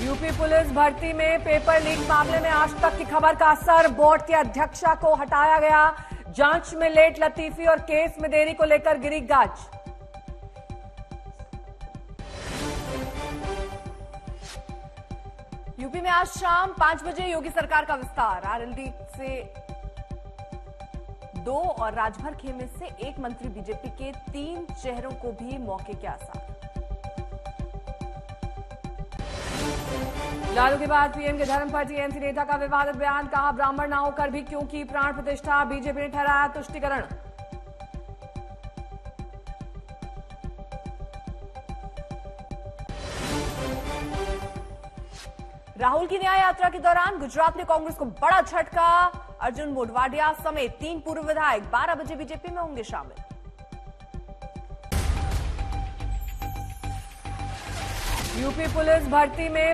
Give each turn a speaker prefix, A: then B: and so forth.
A: UP police भर्ती में paper leak मामले में आज तक की खबर का असर, बोर्ड के अध्यक्षा को हटाया गया। जांच में लेट लतीफी और केस में देरी को लेकर गिरी गाज। यूपी में आज शाम 5 बजे योगी सरकार का विस्तार। आरएलडी से 2 और राजभर खेमे से 1 मंत्री, बीजेपी के 3 चेहरों को भी मौके के आसार। लालू के बाद पीएम के धर्म पर टीएमसी नेता का विवादित बयान, कहा ब्राह्मण ना होकर भी क्यों की प्राण प्रतिष्ठा, बीजेपी ने ठहराया तुष्टिकरण। राहुल की न्याय यात्रा के दौरान गुजरात में कांग्रेस को बड़ा झटका। अर्जुन मोढवाडिया समेत 3 पूर्व विधायक 12 बजे बीजेपी में होंगे शामिल। यूपी पुलिस भर्ती में